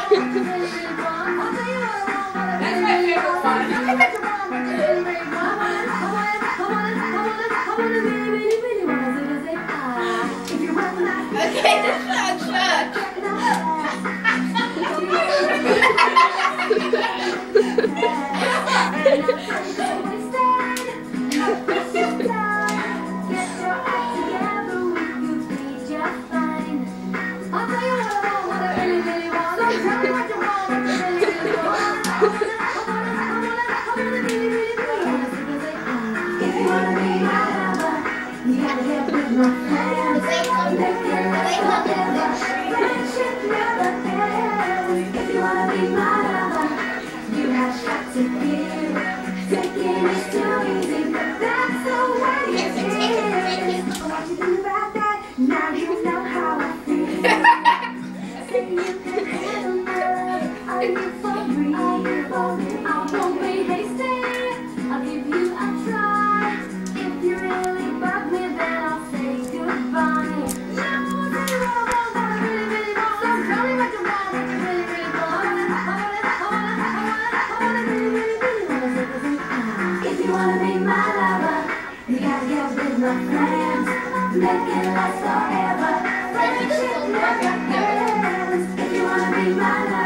That's my favorite one. Okay, this is not church. Make it last forever. Friendship never ends. If you wanna be my lover.